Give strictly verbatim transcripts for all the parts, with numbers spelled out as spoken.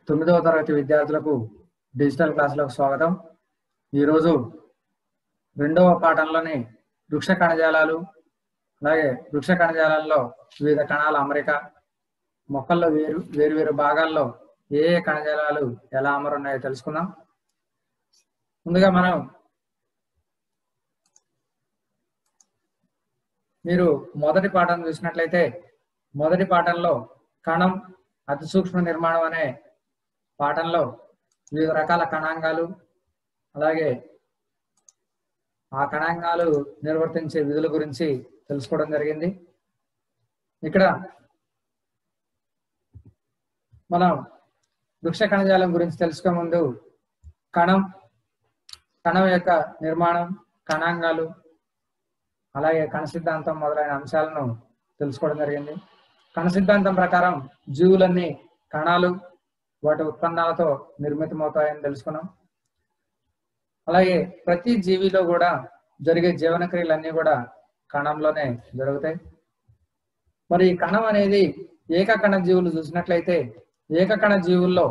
తొమ్మిదవ తరగతి విద్యార్థులకు డిజిటల్ క్లాసులకు స్వాగతం. ఈరోజు రెండవ పాఠంలోని వృక్ష కణజాలాలు, అలాగే వృక్ష కణజాలాల్లో వివిధ కణాల అమరిక, మొక్కల్లో వేరు వేరు వేరు భాగాల్లో ఏ ఏ కణజాలాలు ఎలా అమరున్నాయో తెలుసుకుందాం. ముందుగా మనం మీరు మొదటి పాఠం చూసినట్లయితే మొదటి పాఠంలో కణం అతి సూక్ష్మ నిర్మాణం అనే పాఠంలో వివిధ రకాల కణాంగాలు, అలాగే ఆ కణాంగాలు నిర్వర్తించే విధుల గురించి తెలుసుకోవడం జరిగింది. ఇక్కడ మనం వృక్ష కణజాలం గురించి తెలుసుకునే ముందు కణం కణం యొక్క నిర్మాణం, కణాంగాలు, అలాగే కణ సిద్ధాంతం మొదలైన అంశాలను తెలుసుకోవడం జరిగింది. కణ సిద్ధాంతం ప్రకారం జీవులన్నీ కణాలు, వాటి ఉత్పన్నాలతో నిర్మితమవుతాయని తెలుసుకున్నాం. అలాగే ప్రతి జీవిలో కూడా జరిగే జీవన క్రియలన్నీ కూడా కణంలోనే జరుగుతాయి. మరి కణం అనేది ఏకకణ జీవులు చూసినట్లయితే ఏకకణ జీవుల్లో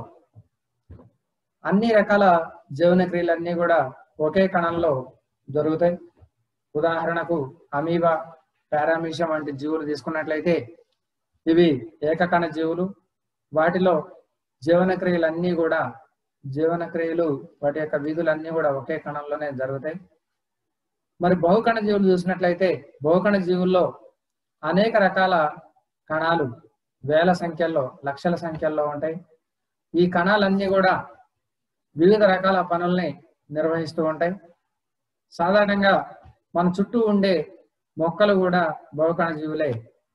అన్ని రకాల జీవన క్రియలన్నీ కూడా ఒకే కణంలో జరుగుతాయి. ఉదాహరణకు అమీబా, పారామీషియం వంటి జీవులు తీసుకున్నట్లయితే ఇవి ఏకకణ జీవులు. వాటిలో జీవన క్రియలన్నీ కూడా జీవన క్రియలు వాటి యొక్క విధులన్నీ కూడా ఒకే కణంలోనే జరుగుతాయి. మరి బహుకణ జీవులు చూసినట్లయితే బహుకణ జీవుల్లో అనేక రకాల కణాలు వేల సంఖ్యల్లో, లక్షల సంఖ్యల్లో ఉంటాయి. ఈ కణాలన్నీ కూడా వివిధ రకాల పనుల్ని నిర్వహిస్తూ ఉంటాయి. సాధారణంగా మన చుట్టూ ఉండే మొక్కలు కూడా బహుకణ జీవులే.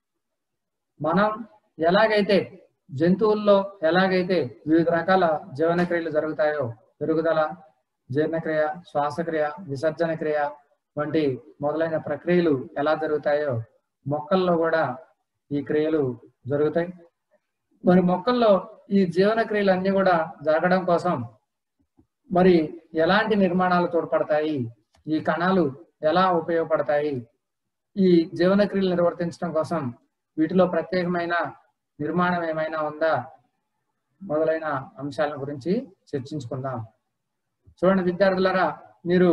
మనం ఎలాగైతే జంతువుల్లో ఎలాగైతే వివిధ రకాల జీవన క్రియలు జరుగుతాయో, పెరుగుదల, జీర్ణక్రియ, శ్వాసక్రియ, విసర్జన క్రియ వంటి మొదలైన ప్రక్రియలు ఎలా జరుగుతాయో మొక్కల్లో కూడా ఈ క్రియలు జరుగుతాయి. మరి మొక్కల్లో ఈ జీవన క్రియలు అన్ని కూడా జరగడం కోసం మరి ఎలాంటి నిర్మాణాలు తోడ్పడతాయి, ఈ కణాలు ఎలా ఉపయోగపడతాయి, ఈ జీవన క్రియలు నిర్వర్తించడం కోసం వీటిలో ప్రత్యేకమైన నిర్మాణం ఏమైనా ఉందా మొదలైన అంశాల గురించి చర్చించుకుందాం. చూడండి విద్యార్థులారా, మీరు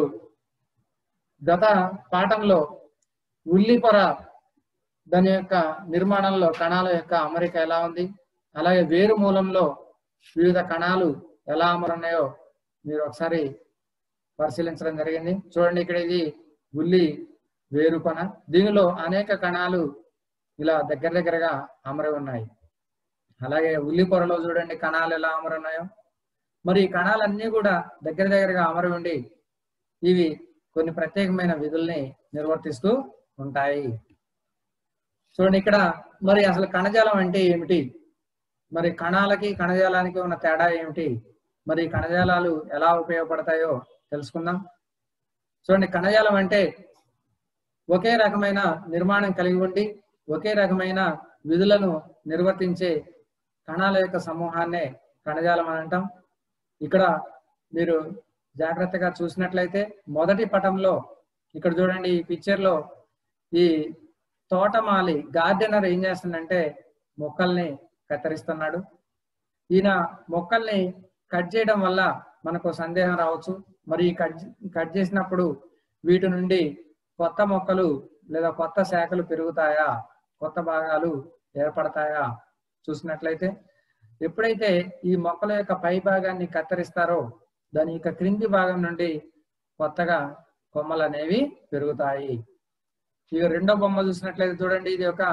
గత పాఠంలో ఉల్లిపొర దాని యొక్క నిర్మాణంలో కణాల యొక్క అమరిక ఎలా ఉంది, అలాగే వేరు మూలంలో వివిధ కణాలు ఎలా అమరున్నాయో మీరు ఒకసారి పరిశీలించడం జరిగింది. చూడండి, ఇక్కడ ఇది ఉల్లి వేరు కొన, దీనిలో అనేక కణాలు ఇలా దగ్గర దగ్గరగా అమరి ఉన్నాయి. అలాగే ఉల్లి పొరలో చూడండి కణాలు ఎలా అమరి ఉన్నాయో. మరి ఈ కణాలన్నీ కూడా దగ్గర దగ్గరగా అమరి ఉండి ఇవి కొన్ని ప్రత్యేకమైన విధుల్ని నిర్వర్తిస్తూ ఉంటాయి. చూడండి ఇక్కడ మరి అసలు కణజాలం అంటే ఏమిటి, మరి కణాలకి కణజాలానికి ఉన్న తేడా ఏమిటి, మరి కణజాలాలు ఎలా ఉపయోగపడతాయో తెలుసుకుందాం. చూడండి, కణజాలం అంటే ఒకే రకమైన నిర్మాణం కలిగి ఉండి ఒకే రకమైన విధులను నిర్వర్తించే కణాల యొక్క సమూహాన్నే కణజాలం అని అంటాం. ఇక్కడ మీరు జాగ్రత్తగా చూసినట్లయితే మొదటి పటంలో ఇక్కడ చూడండి, ఈ పిక్చర్ లో ఈ తోటమాలి గార్డెనర్ ఏం చేస్తుందంటే మొక్కల్ని కత్తిరిస్తున్నాడు. ఈయన మొక్కల్ని కట్ చేయడం వల్ల మనకు సందేహం రావచ్చు, మరి కట్ కట్ చేసినప్పుడు వీటి నుండి కొత్త మొక్కలు లేదా కొత్త శాఖలు పెరుగుతాయా, కొత్త భాగాలు ఏర్పడతాయా చూసినట్లయితే ఎప్పుడైతే ఈ మొక్కల యొక్క పై భాగాన్ని కత్తిరిస్తారో దాని యొక్క క్రింది భాగం నుండి కొత్తగా కొమ్మలు అనేవి పెరుగుతాయి. ఇక రెండో బొమ్మ చూసినట్లయితే చూడండి, ఇది ఒక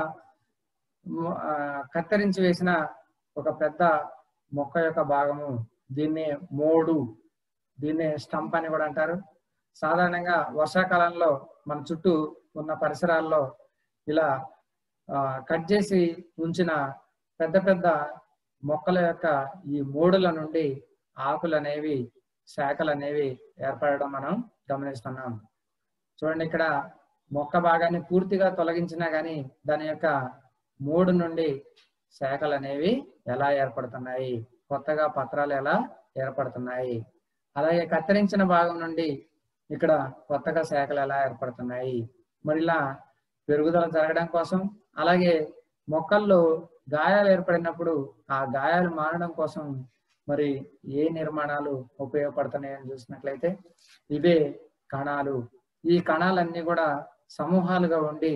కత్తిరించి వేసిన ఒక పెద్ద మొక్క యొక్క భాగము, దీన్ని మోడు, దీన్ని స్టంప్ అని కూడా అంటారు. సాధారణంగా వర్షాకాలంలో మన చుట్టూ ఉన్న పరిసరాల్లో ఇలా కట్ చేసి ఉంచిన పెద్ద పెద్ద మొక్కల యొక్క ఈ మూడుల నుండి ఆకులు అనేవి, శాఖలు అనేవి ఏర్పడడం మనం గమనిస్తున్నాం. చూడండి, ఇక్కడ మొక్క భాగాన్ని పూర్తిగా తొలగించినా కానీ దాని యొక్క మూడు నుండి శాఖలు అనేవి ఎలా ఏర్పడుతున్నాయి, కొత్తగా పత్రాలు ఎలా ఏర్పడుతున్నాయి, అలాగే కత్తిరించిన భాగం నుండి ఇక్కడ కొత్తగా శాఖలు ఎలా ఏర్పడుతున్నాయి. మరి ఇలా పెరుగుదల జరగడం కోసం, అలాగే మొక్కల్లో గాయాలు ఏర్పడినప్పుడు ఆ గాయాలు మారడం కోసం మరి ఏ నిర్మాణాలు ఉపయోగపడుతున్నాయని చూసినట్లయితే ఇవే కణాలు. ఈ కణాలన్నీ కూడా సమూహాలుగా ఉండి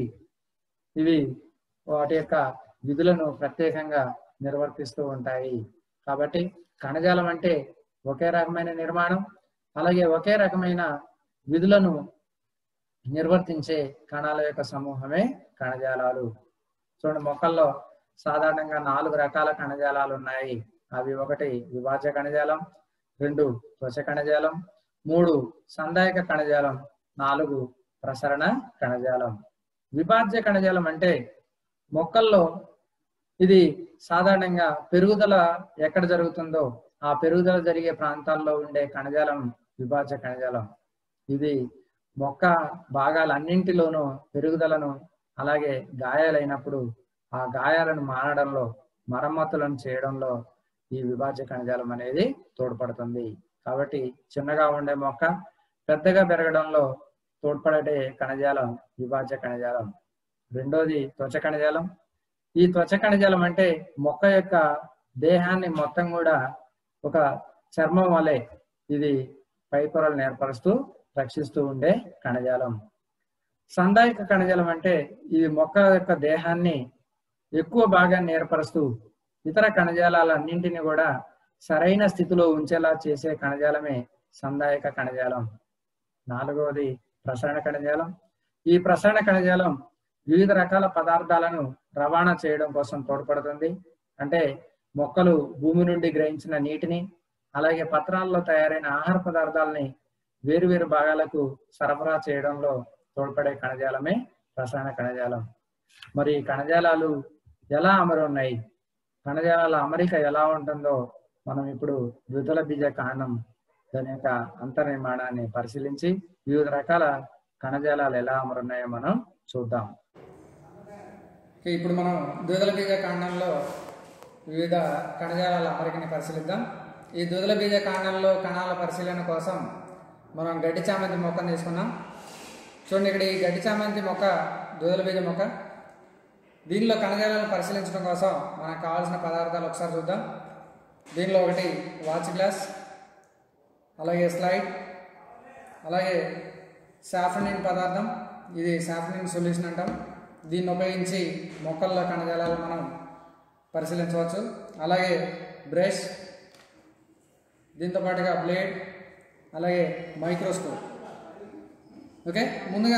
ఇవి వాటి యొక్క విధులను ప్రత్యేకంగా నిర్వర్తిస్తూ ఉంటాయి. కాబట్టి కణజాలం అంటే ఒకే రకమైన నిర్మాణం, అలాగే ఒకే రకమైన విధులను నిర్వర్తించే కణాల యొక్క సమూహమే కణజాలాలు. చూడండి, మొక్కల్లో సాధారణంగా నాలుగు రకాల కణజాలాలు ఉన్నాయి. అవి ఒకటి విభాజ్య కణజాలం, రెండు త్వచ కణజాలం, మూడు సందాయక కణజాలం, నాలుగు ప్రసరణ కణజాలం. విభాజ్య కణజాలం అంటే మొక్కల్లో ఇది సాధారణంగా పెరుగుదల ఎక్కడ జరుగుతుందో ఆ పెరుగుదల జరిగే ప్రాంతాల్లో ఉండే కణజాలం విభాజ్య కణజాలం. ఇది మొక్క భాగాలన్నింటిలోనూ పెరుగుదలను అలాగే గాయాలైనప్పుడు ఆ గాయాలను మానడంలో, మరమ్మతులను చేయడంలో ఈ విభాజ్య కణజాలం అనేది తోడ్పడుతుంది. కాబట్టి చిన్నగా ఉండే మొక్క పెద్దగా పెరగడంలో తోడ్పడే కణజాలం విభాజ్య కణజాలం. రెండోది త్వచ కణజాలం. ఈ త్వచ కణజాలం అంటే మొక్క యొక్క దేహాన్ని మొత్తం కూడా ఒక చర్మం వలె ఇది పై పొరలు ఏర్పరుస్తూ రక్షిస్తూ ఉండే కణజాలం. సందాయక కణజాలం అంటే ఇది మొక్క యొక్క దేహాన్ని ఎక్కువ భాగాన్ని ఏర్పరుస్తూ ఇతర కణజాలాలన్నింటినీ కూడా సరైన స్థితిలో ఉంచేలా చేసే కణజాలమే సందాయక కణజాలం. నాలుగవది ప్రసరణ కణజాలం. ఈ ప్రసరణ కణజాలం వివిధ రకాల పదార్థాలను రవాణా చేయడం కోసం తోడ్పడుతుంది. అంటే మొక్కలు భూమి నుండి గ్రహించిన నీటిని అలాగే పత్రాల్లో తయారైన ఆహార పదార్థాలని వేరువేరు భాగాలకు సరఫరా చేయడంలో తోడ్పడే కణజాలమే ప్రసరణ కణజాలం. మరి ఈ కణజాలాలు ఎలా అమరి ఉన్నాయి, కణజాలాల అమరిక ఎలా ఉంటుందో మనం ఇప్పుడు ద్విదళ బీజ కాండం దాని యొక్క అంతర్నిర్మాణాన్ని పరిశీలించి వివిధ రకాల కణజాలాలు ఎలా అమరున్నాయో మనం చూద్దాం. ఇప్పుడు మనం ద్విదళ బీజ కాండంలో వివిధ కణజాలాల అమరికని పరిశీలిద్దాం. ఈ ద్విదళ బీజ కాండంలో కణాల పరిశీలన కోసం మనం గడ్డి చామంతి మొక్కను తీసుకున్నాం. చూడండి, ఇక్కడ ఈ గడ్డి చామంతి మొక్క ద్విదళ బీజ మొక్క. దీనిలో కణజాలాలను పరిశీలించడం కోసం మనకు కావాల్సిన పదార్థాలు ఒకసారి చూద్దాం. దీనిలో ఒకటి వాచ్ గ్లాస్, అలాగే స్లైడ్, అలాగే సాఫ్రనిన్ పదార్థం. ఇది సాఫ్రనిన్ సొల్యూషన్ అంటాం. దీన్ని ఉపయోగించి మొక్కల్లో కణజాలాలు మనం పరిశీలించవచ్చు. అలాగే బ్రష్, దీంతో పాటుగా బ్లేడ్, అలాగే మైక్రోస్కోప్. ఓకే, ముందుగా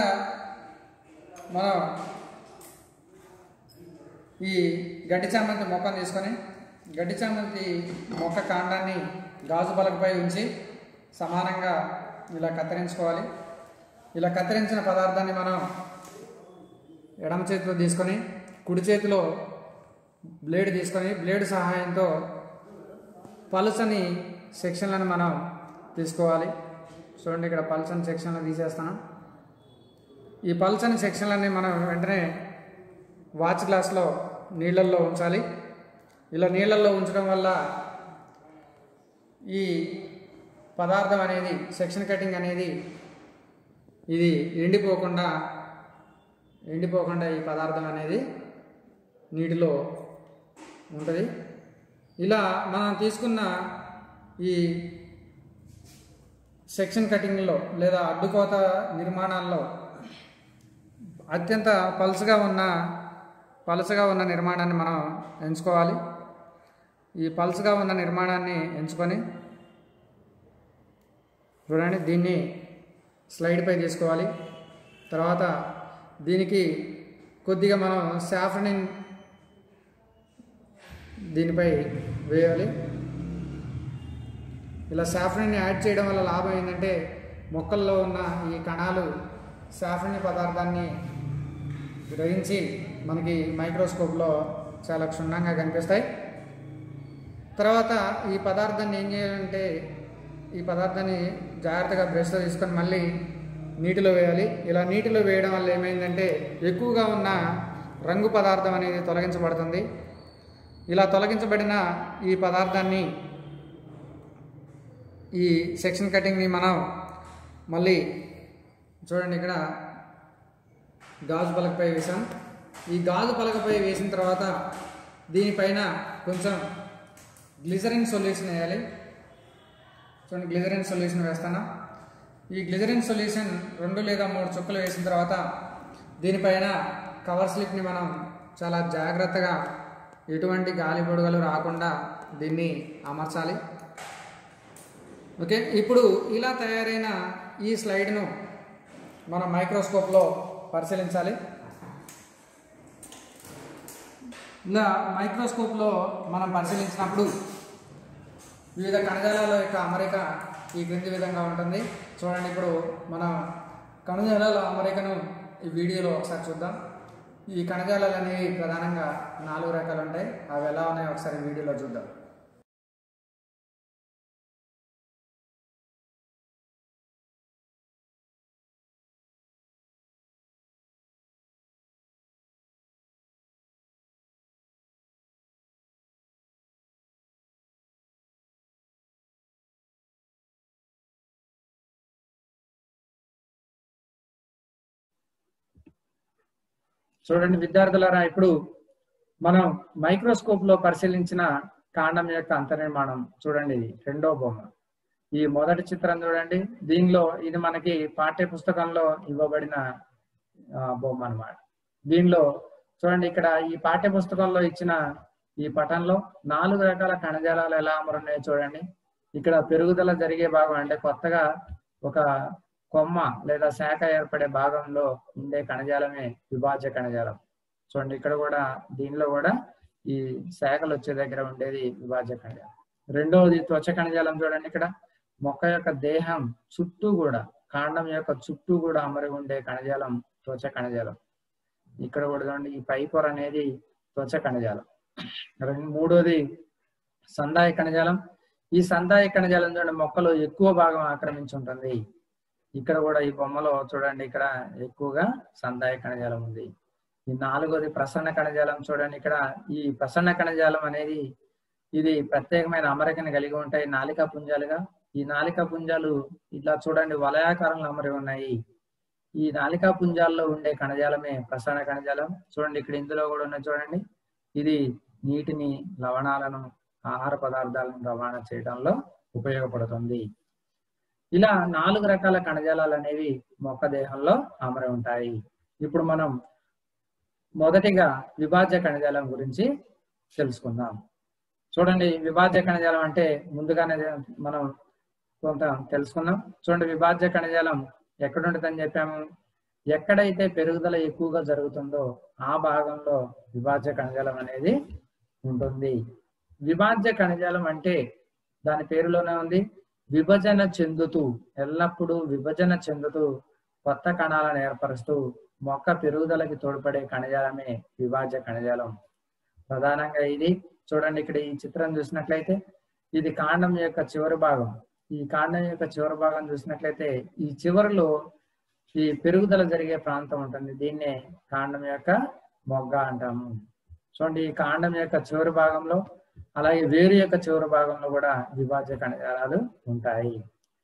మనం ఈ గడ్డి చామంతి మొక్కను తీసుకొని గడ్డి చామంతి మొక్క కాండాన్ని గాజు పలకపై ఉంచి సమానంగా ఇలా కత్తిరించుకోవాలి. ఇలా కత్తిరించిన పదార్థాన్ని మనం ఎడమ చేతిలో తీసుకొని కుడి చేతిలో బ్లేడ్ తీసుకొని బ్లేడ్ సహాయంతో పలుచని సెక్షన్లను మనం తీసుకోవాలి. చూడండి, ఇక్కడ పల్చని సెక్షన్లు తీసేస్తాను. ఈ పల్చని సెక్షన్లన్నీ మనం వెంటనే వాచ్ గ్లాస్లో నీళ్ళల్లో ఉంచాలి. ఇలా నీళ్ళల్లో ఉంచడం వల్ల ఈ పదార్థం అనేది సెక్షన్ కటింగ్ అనేది ఇది ఎండిపోకుండా ఎండిపోకుండా ఈ పదార్థం అనేది నీటిలో ఉంటుంది. ఇలా మనం తీసుకున్న ఈ సెక్షన్ కటింగ్లో లేదా అడ్డుకోత నిర్మాణాల్లో అత్యంత పలుచగా ఉన్న పలుచగా ఉన్న నిర్మాణాన్ని మనం ఎంచుకోవాలి. ఈ పలుచగా ఉన్న నిర్మాణాన్ని ఎంచుకొని చూడండి, దీన్ని స్లైడ్పై తీసుకోవాలి. తర్వాత దీనికి కొద్దిగా మనం సాఫ్రనిన్ దీనిపై వేయాలి. ఇలా సాఫ్రనిన్ యాడ్ చేయడం వల్ల లాభం ఏంటంటే మొక్కల్లో ఉన్న ఈ కణాలు సాఫ్రనిన్ పదార్థాన్ని గ్రహించి మనకి మైక్రోస్కోప్లో చాలా క్షుణ్ణంగా కనిపిస్తాయి. తర్వాత ఈ పదార్థాన్ని ఏం చేయాలంటే ఈ పదార్థాన్ని జాగ్రత్తగా బ్రష్తో తీసుకొని మళ్ళీ నీటిలో వేయాలి. ఇలా నీటిలో వేయడం వల్ల ఏమైందంటే ఎక్కువగా ఉన్న రంగు పదార్థం అనేది తొలగించబడుతుంది. ఇలా తొలగించబడిన ఈ పదార్థాన్ని ఈ సెక్షన్ కటింగ్ని మనం మళ్ళీ చూడండి, ఇక్కడ గాజు పలకపై వేసాం. ఈ గాజు పలకపై వేసిన తర్వాత దీనిపైన కొంచెం గ్లిజరిన్ సొల్యూషన్ వేయాలి. చూడండి గ్లిజరిన్ సొల్యూషన్ వేస్తాను. ఈ గ్లిజరిన్ సొల్యూషన్ రెండు లేదా మూడు చుక్కలు వేసిన తర్వాత దీనిపైన కవర్ స్లిప్ని మనం చాలా జాగ్రత్తగా ఎటువంటి గాలి బుడగలు రాకుండా దీన్ని అమర్చాలి. ఓకే, ఇప్పుడు ఇలా తయారైన ఈ స్లైడ్ను మనం మైక్రోస్కోప్లో పరిశీలించాలి. ఇలా మైక్రోస్కోప్లో మనం పరిశీలించినప్పుడు వివిధ కణజాలాల యొక్క అమరిక ఈ క్రింది విధంగా ఉంటుంది. చూడండి, ఇప్పుడు మనం కణజాలాల అమరికను ఈ వీడియోలో ఒకసారి చూద్దాం. ఈ కణజాలాలు అనేవి ప్రధానంగా నాలుగు రకాలు ఉంటాయి. అవి ఎలా ఉన్నాయో ఒకసారి వీడియోలో చూద్దాం. చూడండి విద్యార్థులారా, ఇప్పుడు మనం మైక్రోస్కోప్ లో పరిశీలించిన కాండం యొక్క అంతర్నిర్మాణం చూడండి. ఇది రెండో బొమ్మ. ఈ మొదటి చిత్రం చూడండి, దీనిలో ఇది మనకి పాఠ్య పుస్తకంలో ఇవ్వబడిన బొమ్మ అన్నమాట. దీనిలో చూడండి, ఇక్కడ ఈ పాఠ్య పుస్తకంలో ఇచ్చిన ఈ పటంలో నాలుగు రకాల కణజాలాలు ఎలా అమరున్నాయో చూడండి. ఇక్కడ పెరుగుదల జరిగే భాగం అంటే కొత్తగా ఒక కొమ్మ లేదా శాఖ ఏర్పడే భాగంలో ఉండే కణజాలమే విభాజ్య కణజాలం. చూడండి, ఇక్కడ కూడా దీనిలో కూడా ఈ శాఖలు వచ్చే దగ్గర ఉండేది విభాజ్య కణజాలం. రెండవది త్వచ కణజాలం. చూడండి, ఇక్కడ మొక్క యొక్క దేహం చుట్టూ కూడా కాండం యొక్క చుట్టూ కూడా అమరి ఉండే కణజాలం త్వచ కణజాలం. ఇక్కడ కూడా చూడండి, ఈ పై పొర అనేది త్వచ కణజాలం. మూడోది సంధాయ కణజాలం. ఈ సంధాయ కణజాలం చూడండి మొక్కలో ఎక్కువ భాగం ఆక్రమించి ఉంటుంది. ఇక్కడ కూడా ఈ బొమ్మలో చూడండి, ఇక్కడ ఎక్కువగా సంధాయ కణజాలం ఉంది. ఈ నాలుగోది ప్రసన్న కణజాలం. చూడండి, ఇక్కడ ఈ ప్రసన్న కణజాలం అనేది ఇది ప్రత్యేకమైన అమరికను కలిగి ఉంటాయి నాలికా పుంజాలుగా. ఈ నాలికా పుంజాలు ఇట్లా చూడండి వలయాకారంలో అమరి ఉన్నాయి. ఈ నాలికా పుంజాల్లో ఉండే కణజాలమే ప్రసన్న కణజాలం. చూడండి, ఇక్కడ ఇందులో కూడా ఉన్న చూడండి, ఇది నీటిని, లవణాలను, ఆహార పదార్థాలను రవాణా చేయడంలో ఉపయోగపడుతుంది. ఇలా నాలుగు రకాల కణజాలాలు అనేవి మొక్క దేహంలో అమరి ఉంటాయి. ఇప్పుడు మనం మొదటిగా విభాజ్య కణజాలం గురించి తెలుసుకుందాం. చూడండి, విభాజ్య కణజాలం అంటే ముందుగానే మనం కొంత తెలుసుకుందాం. చూడండి, విభాజ్య కణజాలం ఎక్కడ ఉంటుందని చెప్పాము. ఎక్కడైతే పెరుగుదల ఎక్కువగా జరుగుతుందో ఆ భాగంలో విభాజ్య కణజాలం అనేది ఉంటుంది. విభాజ్య కణజాలం అంటే దాని పేరులోనే ఉంది, విభజన చెందుతూ, ఎల్లప్పుడూ విభజన చెందుతూ కొత్త కణాలను ఏర్పరుస్తూ మొక్క పెరుగుదలకి తోడ్పడే కణజాలమే విభాజ్య కణజాలం. ప్రధానంగా ఇది చూడండి, ఇక్కడ ఈ చిత్రం చూసినట్లయితే ఇది కాండం యొక్క చివరి భాగం. ఈ కాండం యొక్క చివరి భాగం చూసినట్లయితే ఈ చివరిలో ఈ పెరుగుదల జరిగే ప్రాంతం ఉంటుంది. దీన్నే కాండం యొక్క మొగ్గ అంటాము. చూడండి, ఈ కాండం యొక్క చివరి భాగంలో అలాగే వేరు యొక్క చివరి భాగంలో కూడా విభాజ్య కణజాలాలు ఉంటాయి.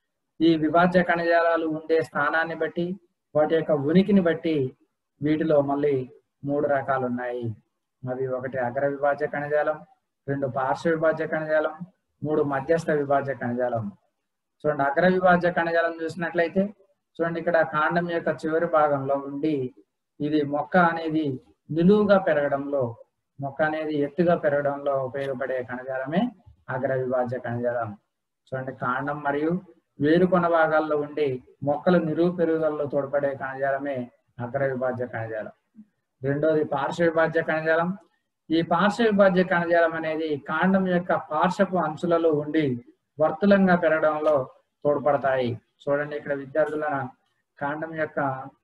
ఈ విభాజ్య కణజాలాలు ఉండే స్థానాన్ని బట్టి, వాటి యొక్క ఉనికిని బట్టి వీటిలో మళ్ళీ మూడు రకాలు ఉన్నాయి. అవి ఒకటి అగ్ర విభాజ్య కణజాలం, రెండు పార్శ్వ విభాజ్య కణజాలం, మూడు మధ్యస్థ విభాజ్య కణజాలం. చూడండి, అగ్ర విభాజ్య కణజాలం చూసినట్లయితే చూడండి, ఇక్కడ కాండం యొక్క చివరి భాగంలో ఉండి ఇది మొక్క అనేది నిలువుగా పెరగడంలో, మొక్క అనేది ఎత్తుగా పెరగడంలో ఉపయోగపడే కణజాలమే అగ్ర విభాజ్య కణజాలం. చూడండి, కాండం మరియు వేరుకొన భాగాల్లో ఉండి మొక్కలు నిలువు పెరుగుదలలో తోడ్పడే కణజాలమే అగ్ర విభాజ్య కణజాలం. రెండోది పార్శ్వ విభాజ్య కణజాలం. ఈ పార్శ్వ విభాజ్య కణజాలం అనేది కాండం యొక్క పార్శ్వపు అంచులలో ఉండి వర్తులంగా పెరగడంలో తోడ్పడతాయి. చూడండి, ఇక్కడ విద్యార్థుల కాండం యొక్క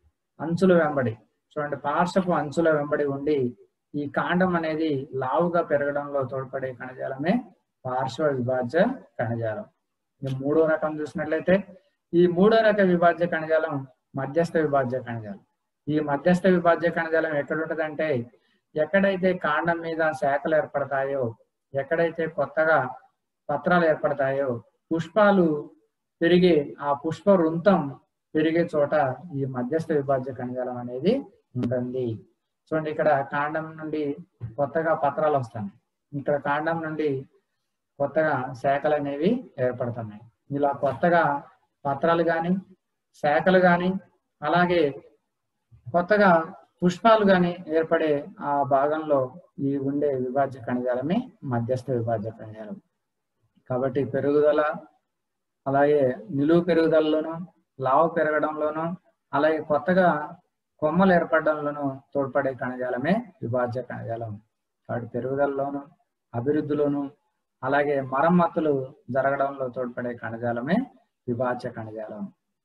అంచుల వెంబడి చూడండి పార్శ్వపు అంచుల వెంబడి ఉండి ఈ కాండం అనేది లావుగా పెరగడంలో తోడ్పడే కణజాలమే పార్శ్వ విభాజ్య కణజాలం. ఈ మూడో రకం చూసినట్లయితే ఈ మూడో రక విభాజ్య కణజాలం మధ్యస్థ విభాజ్య కణజాలం. ఈ మధ్యస్థ విభాజ్య కణజాలం ఎక్కడ ఉంటదంటే ఎక్కడైతే కాండం మీద శాఖలు ఏర్పడతాయో, ఎక్కడైతే కొత్తగా పత్రాలు ఏర్పడతాయో, పుష్పాలు పెరిగే ఆ పుష్ప వృంతం పెరిగే చోట ఈ మధ్యస్థ విభాజ్య కణజాలం అనేది ఉంటుంది. చూడండి, ఇక్కడ కాండం నుండి కొత్తగా పత్రాలు వస్తాయి, ఇక్కడ కాండం నుండి కొత్తగా శాఖలు అనేవి ఏర్పడుతున్నాయి. ఇలా కొత్తగా పత్రాలు కానీ శాఖలు కానీ అలాగే కొత్తగా పుష్పాలు కానీ ఏర్పడే ఆ భాగంలో ఈ ఉండే విభాజ్య కణజాలమే మధ్యస్థ విభాజ్య కణజాలం. కాబట్టి పెరుగుదల అలాగే నిలువు పెరుగుదలలోను లావు పెరగడంలోను అలాగే కొత్తగా కొమ్మలు ఏర్పడడంలోను తోడ్పడే కణజాలమే విభాజ్య కణజాలం. కాబట్టి పెరుగుదలలోను అభివృద్ధిలోను అలాగే మరమ్మతులు జరగడంలో తోడ్పడే కణజాలమే విభాజ్య కణజాలం.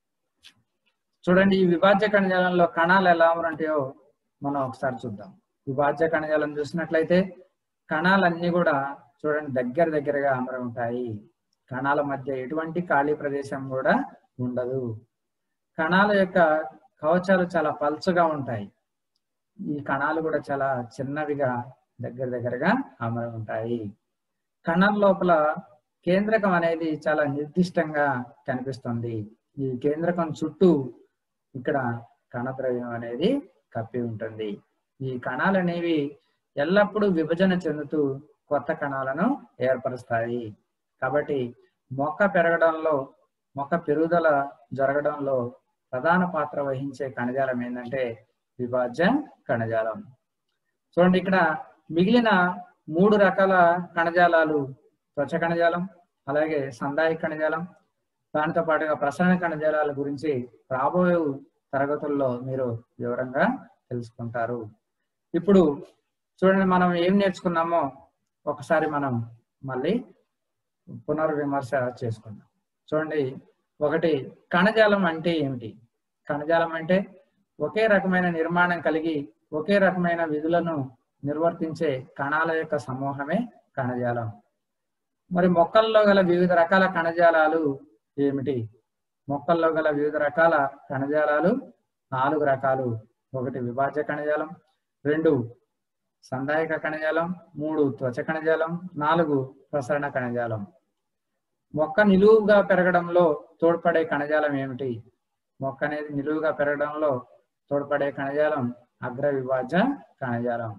చూడండి, ఈ విభాజ్య కణజాలంలో కణాలు ఎలా ఉంటాయో మనం ఒకసారి చూద్దాం. విభాజ్య కణజాలం చూసినట్లయితే కణాలన్నీ కూడా చూడండి దగ్గర దగ్గరగా అమరి ఉంటాయి. కణాల మధ్య ఎటువంటి ఖాళీ ప్రదేశం కూడా ఉండదు. కణాల యొక్క కవచాలు చాలా పల్చగా ఉంటాయి. ఈ కణాలు కూడా చాలా చిన్నవిగా దగ్గర దగ్గరగా అమరి ఉంటాయి. కణం లోపల కేంద్రకం అనేది చాలా నిర్దిష్టంగా కనిపిస్తుంది. ఈ కేంద్రకం చుట్టూ ఇక్కడ కణద్రవ్యం అనేది కప్పి ఉంటుంది. ఈ కణాలు అనేవి ఎల్లప్పుడూ విభజన చెందుతూ కొత్త కణాలను ఏర్పరుస్తాయి. కాబట్టి మొక్క పెరగడంలో మొక్క పెరుగుదల జరగడంలో ప్రధాన పాత్ర వహించే కణజాలం ఏంటంటే విభాజ్య కణజాలం. చూడండి, ఇక్కడ మిగిలిన మూడు రకాల కణజాలాలు త్వచ కణజాలం అలాగే సంధాయ కణజాలం దానితో పాటుగా ప్రసరణ కణజాలాల గురించి రాబోయే తరగతుల్లో మీరు వివరంగా తెలుసుకుంటారు. ఇప్పుడు చూడండి, మనం ఏం నేర్చుకున్నామో ఒకసారి మనం మళ్ళీ పునర్విమర్శ చేసుకుందాం. చూడండి, ఒకటి కణజాలం అంటే ఏమిటి? కణజాలం అంటే ఒకే రకమైన నిర్మాణం కలిగి ఒకే రకమైన విధులను నిర్వర్తించే కణాల యొక్క సమూహమే కణజాలం. మరి మొక్కల్లో గల వివిధ రకాల కణజాలాలు ఏమిటి? మొక్కల్లో గల వివిధ రకాల కణజాలాలు నాలుగు రకాలు. ఒకటి విభాజ్య కణజాలం, రెండు సంధాయక కణజాలం, మూడు త్వచ కణజాలం, నాలుగు ప్రసరణ కణజాలం. మొక్క నిలువుగా పెరగడంలో తోడ్పడే కణజాలం ఏమిటి? మొక్క అనేది నిలువుగా పెరగడంలో తోడ్పడే కణజాలం అగ్ర విభాజ్య కణజాలం.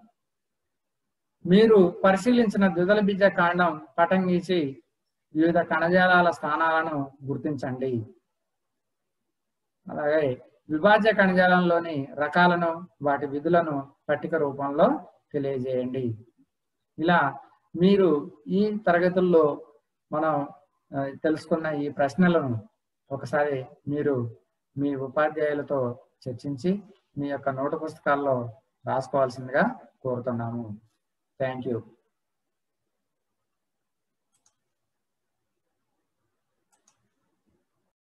మీరు పరిశీలించిన ద్విదళ బీజ కాండం పటం గీసి వివిధ కణజాలాల స్థానాలను గుర్తించండి. అలాగే విభాజ్య కణజాలంలోని రకాలను వాటి విధులను పట్టిక రూపంలో తెలియజేయండి. ఇలా మీరు ఈ తరగతుల్లో మనం తెలుసుకున్న ఈ ప్రశ్నలను ఒకసారి మీరు మీ ఉపాధ్యాయులతో చర్చించి మీ యొక్క నోటు పుస్తకాల్లో రాసుకోవాల్సిందిగా కోరుతున్నాము. Thank you.